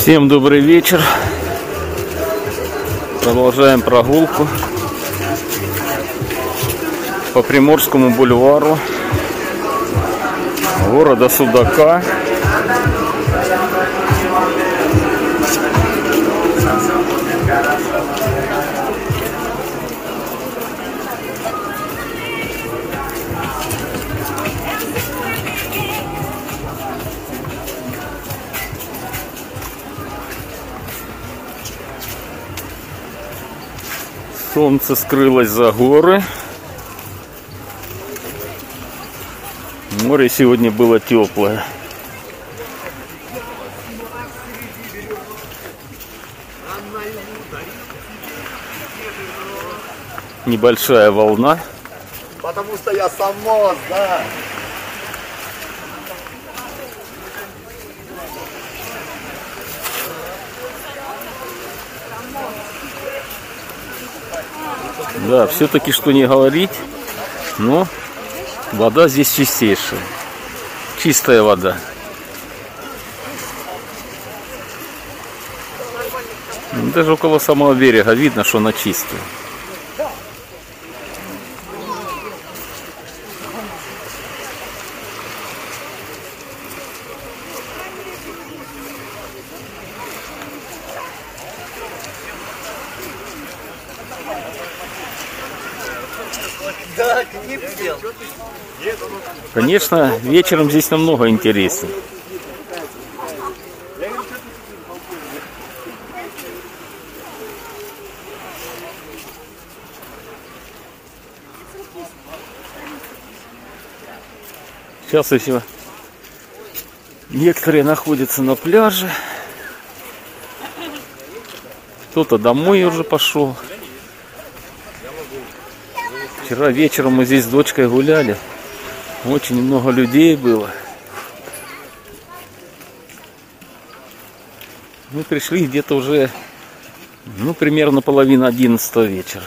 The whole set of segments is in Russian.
Всем добрый вечер. Продолжаем прогулку по Приморскому бульвару города Судака. Солнце скрылось за горы. Море сегодня было теплое. Небольшая волна. Потому что я самос, да. Да, все-таки что не говорить, но вода здесь чистейшая. Чистая вода. Даже около самого берега видно, что она чистая. Конечно, вечером здесь намного интереснее. Сейчас еще некоторые находятся на пляже. Кто-то домой уже пошел. Вчера вечером мы здесь с дочкой гуляли. Очень много людей было. Мы пришли где-то уже, примерно половина 11 вечера.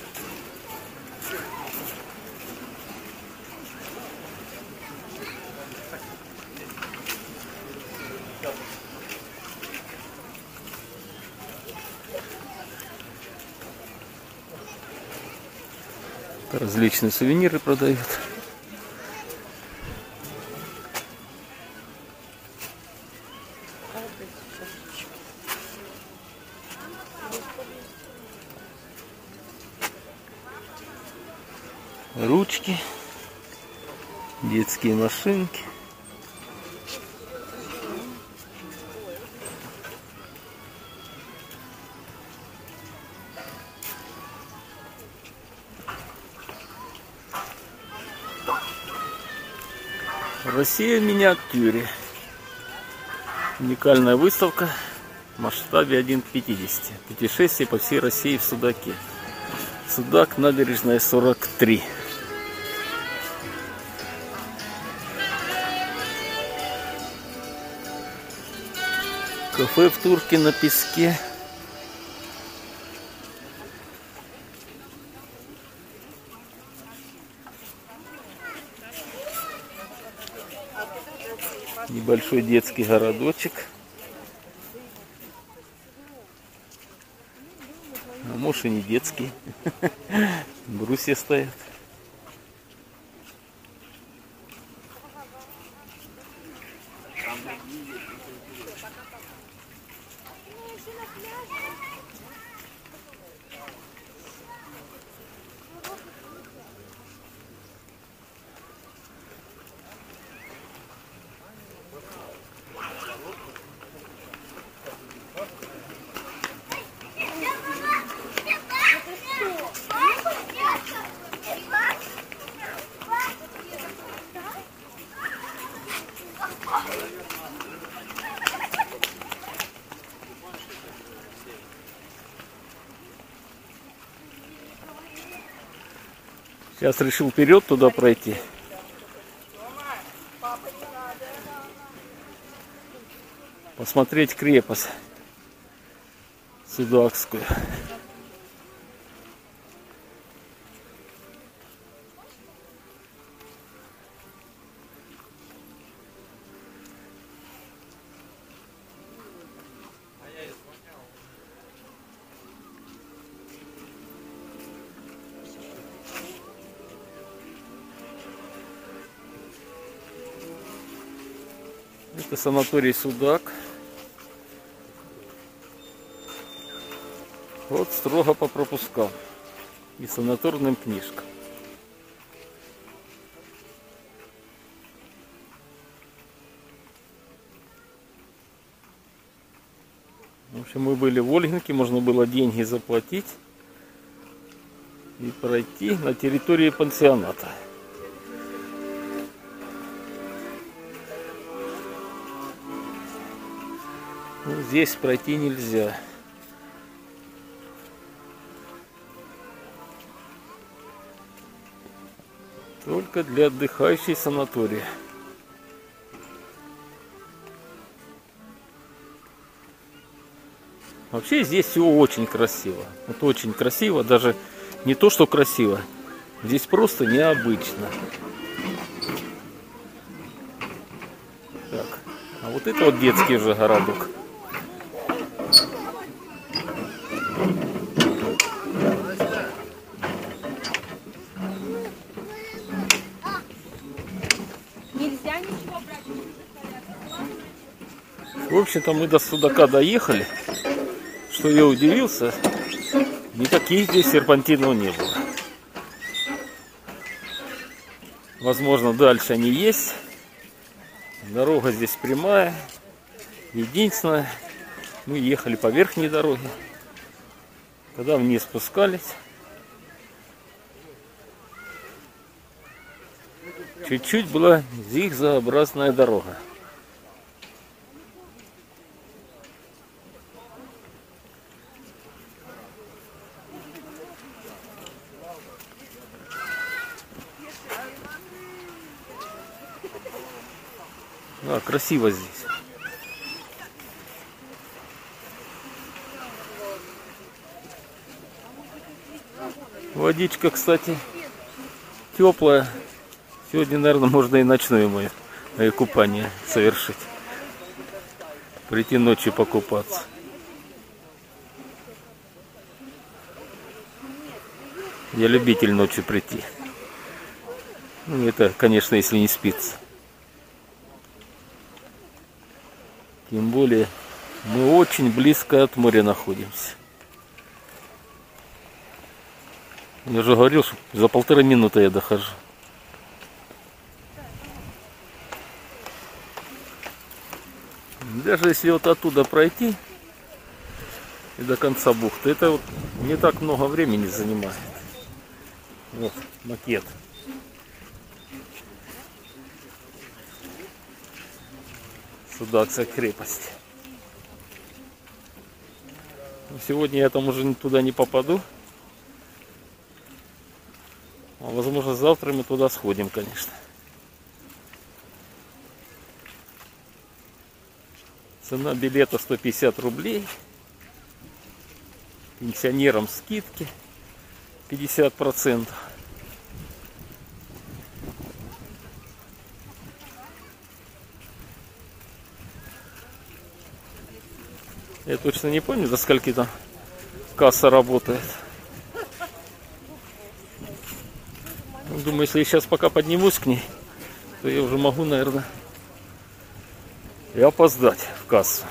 Различные сувениры продают. Ручки, детские машинки. Россия в миниатюре. Уникальная выставка в масштабе 1 к 50. Путешествие по всей России в Судаке. Судак, набережная 43. Кафе в Турке на песке. Небольшой детский городочек. А может и не детский. Брусья стоят. Сейчас решил вперед туда пройти. Посмотреть крепость Судакскую. Это санаторий Судак. Вот строго по пропускам и санаторным книжкам. В общем, мы были в Ольгинке, можно было деньги заплатить и пройти на территории пансионата. Ну, здесь пройти нельзя. Только для отдыхающей санатория. Вообще здесь все очень красиво. Вот очень красиво, даже не то, что красиво. Здесь просто необычно. Так, а вот это вот детский уже городок. Нельзя ничего брать. В общем-то, мы до Судака доехали. Что я удивился, никаких здесь серпантинов не было. Возможно, дальше они есть. Дорога здесь прямая. Единственное, мы ехали по верхней дороге. Когда вниз спускались, чуть-чуть была зигзагообразная дорога. А, красиво здесь. Водичка, кстати, теплая. Сегодня, наверное, можно и ночное мое купание совершить. Прийти ночью покупаться. Я любитель ночью прийти. Ну, это, конечно, если не спится. Тем более мы очень близко от моря находимся. Я уже говорил, что за 1,5 минуты я дохожу. Даже если вот оттуда пройти и до конца бухты, это вот не так много времени занимает. Вот макет. Судакская крепость. Сегодня я там уже туда не попаду. А возможно, завтра мы туда сходим, конечно. Цена билета 150 рублей. Пенсионерам скидки 50%. Я точно не помню, за скольки там касса работает. Думаю, если я сейчас пока поднимусь к ней, то я уже могу, наверное, и опоздать в кассу.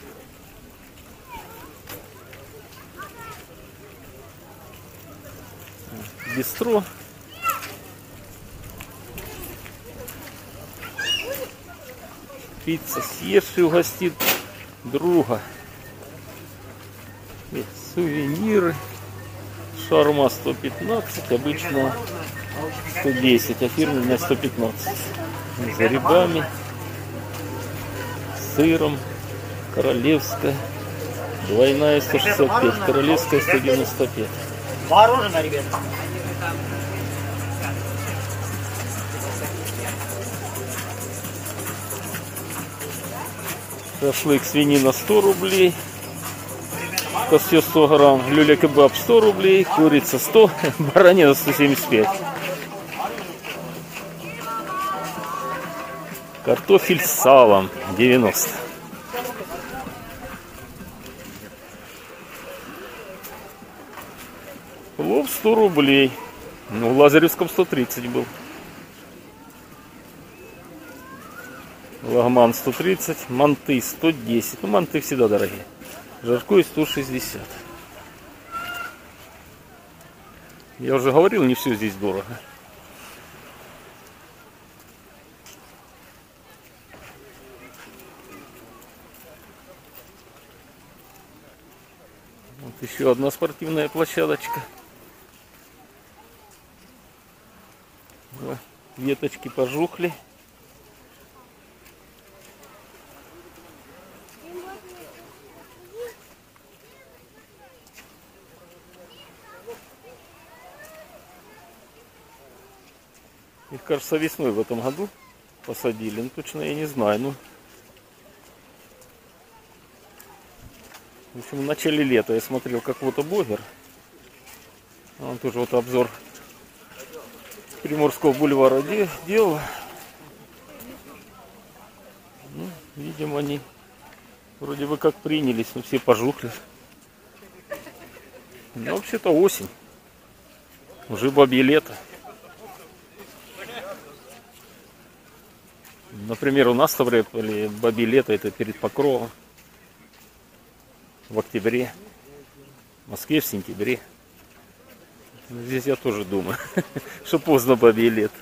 Бистро. Пицца съешь и угостит друга. И сувениры. Шаурма 115, обычно 110, а фирменная 115. С грибами, сыром, королевская. Двойная 165, королевская 195. Вооружено, ребята. Шашлык свинина 100 рублей. Костер 100 грамм. Люля-кебаб 100 рублей. Курица 100. Баранина 175. Картофель с салом 90. Плов 100 рублей. Ну, в Лазаревском 130 был. Лагман 130, манты 110. Ну, манты всегда дорогие. Жаркой 160. Я уже говорил, не все здесь дорого. Вот еще одна спортивная площадочка. Веточки пожухли. Их, кажется, весной в этом году посадили. Ну, точно я не знаю. Ну, в общем, в начале лета я смотрел какого-то блогер. Он тоже вот обзор Приморского бульвара делал. Ну, видимо, они вроде бы как принялись, но все пожухли. Ну, вообще-то осень. Уже бабье лето. Например, у нас в бабье лето это перед Покровом. В октябре. В Москве в сентябре. Здесь я тоже думаю, что поздно бабье лето.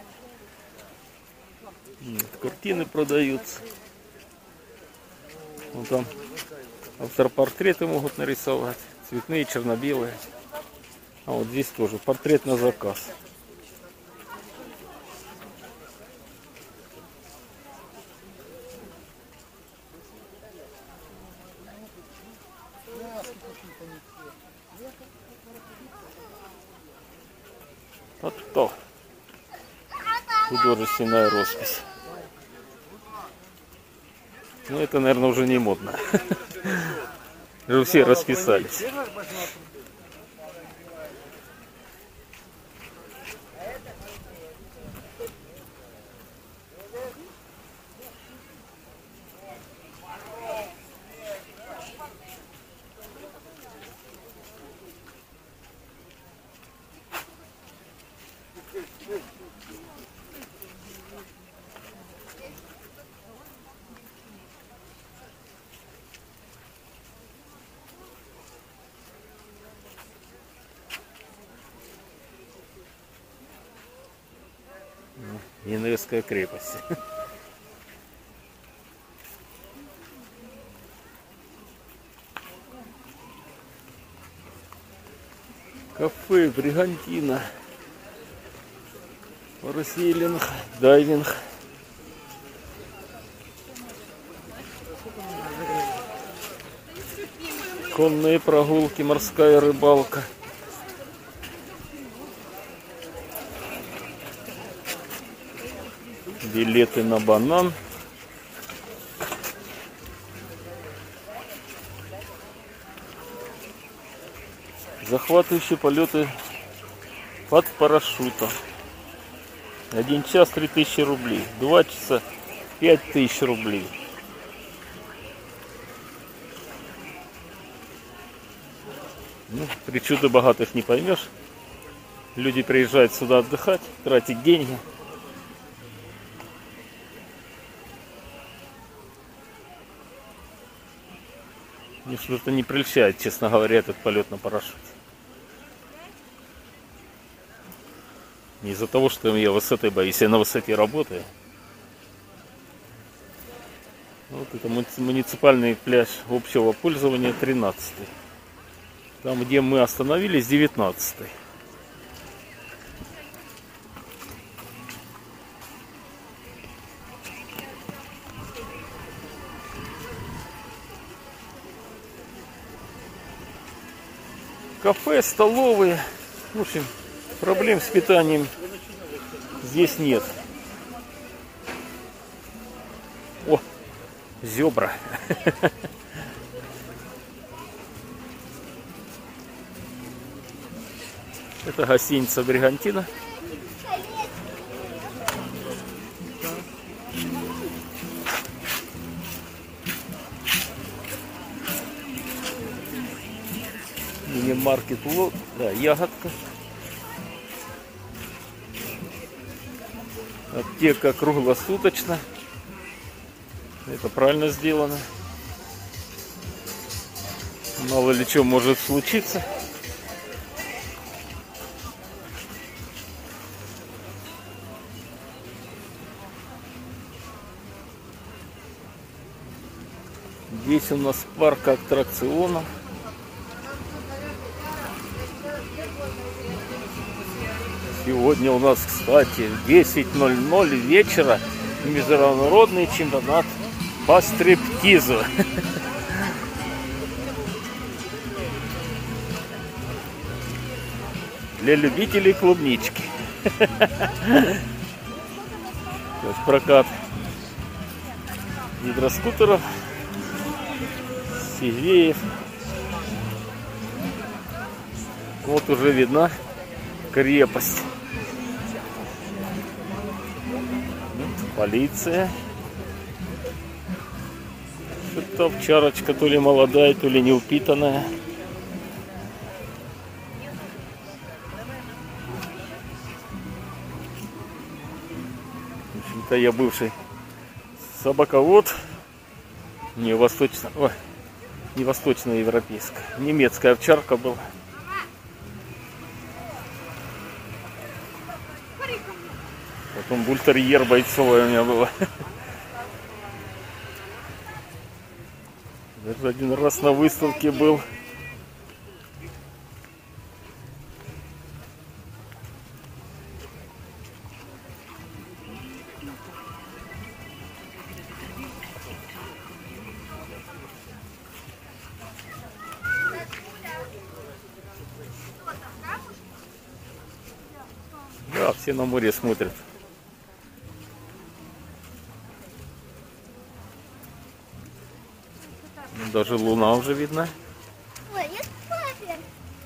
Картины продаются. Вон там автопортреты могут нарисовать. Цветные, черно-белые. А вот здесь тоже портрет на заказ. Вот то. Художественная роспись. Ну, это, наверное, уже не модно. Уже все расписались. Енырская крепость. Кафе, бригантина, парасейлинг, дайвинг. Конные прогулки, морская рыбалка. Билеты на банан. Захватывающие полеты под парашютом. 1 час 3000 рублей. 2 часа 5000 рублей. Ну, причуды богатых не поймешь. Люди приезжают сюда отдыхать, тратить деньги. Мне что-то не прельщает, честно говоря, этот полет на парашюте. Не из-за того, что я высоты боюсь, я на высоте работаю. Вот это муниципальный пляж общего пользования 13-й. Там, где мы остановились, 19-й. Кафе, столовые. В общем, проблем с питанием здесь нет. О, зебра. Это гостиница «Бригантина». Мини-маркет Лот, да, ягодка. Аптека круглосуточно. Это правильно сделано. Мало ли что может случиться. Здесь у нас парк аттракционов. Сегодня у нас, кстати, в 10:00 вечера международный чемпионат по стриптизу. Для любителей клубнички. То есть прокат гидроскутеров, сигвеев. Вот уже видна крепость. Полиция. Что-то овчарочка то ли молодая, то ли неупитанная. В общем-то, я бывший собаковод. Не восточно, не восточноевропейская, немецкая овчарка была. Потом бультерьер бойцовая у меня была. Даже один раз на выставке был. Да, все на море смотрят. Даже луна уже видна. Ой, нет папе.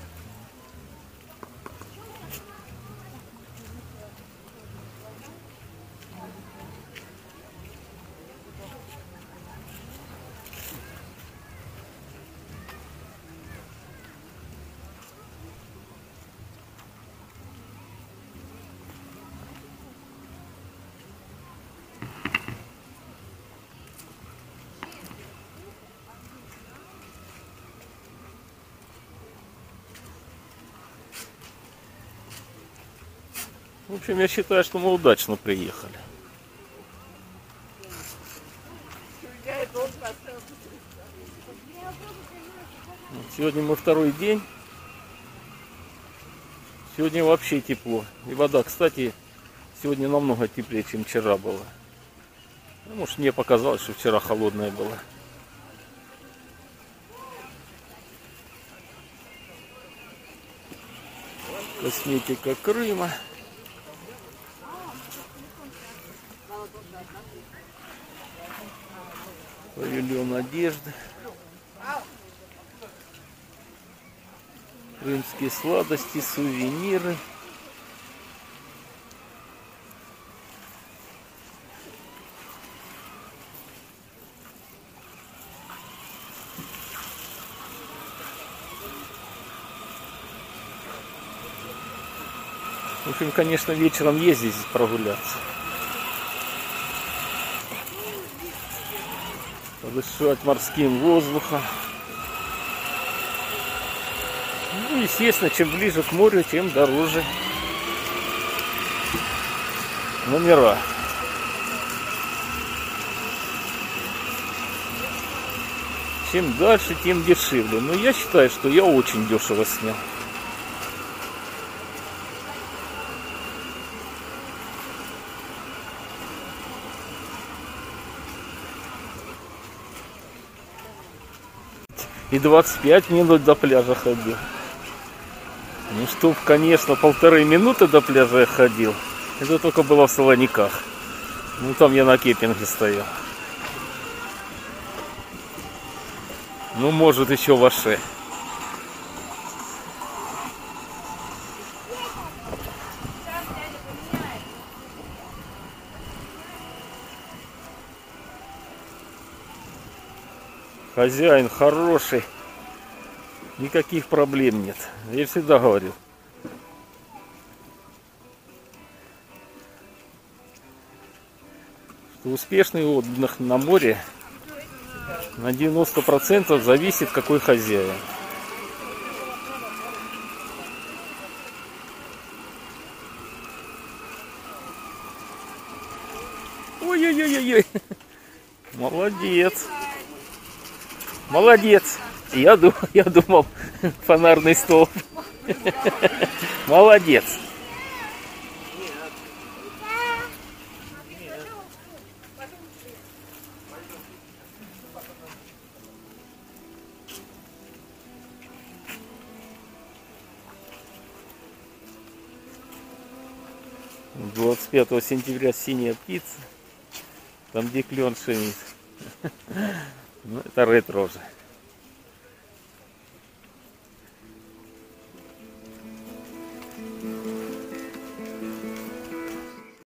В общем, я считаю, что мы удачно приехали. Сегодня мы второй день. Сегодня вообще тепло. И вода, кстати, сегодня намного теплее, чем вчера было. Ну, может, мне показалось, что вчера холодная была. Косметика Крыма. Павильон одежды. Крымские сладости, сувениры. В общем, конечно, вечером ездить здесь прогуляться. Подышать морским воздухом. Ну, естественно, чем ближе к морю, тем дороже номера. Чем дальше, тем дешевле. Но я считаю, что я очень дешево снял. И 25 минут до пляжа ходил. Ну, чтоб, конечно, 1,5 минуты до пляжа я ходил. Это только было в Солониках. Ну, там я на кемпинге стоял. Ну, может, еще в Аше. Хозяин хороший. Никаких проблем нет. Я всегда говорил. что успешный отдых на море на 90% зависит, какой хозяин. Ой-ой-ой-ой. Молодец. Молодец. Я думал, фонарный столб. Молодец. — 25 сентября синяя птица. Там, где клен шумит. Ну, это ретро уже.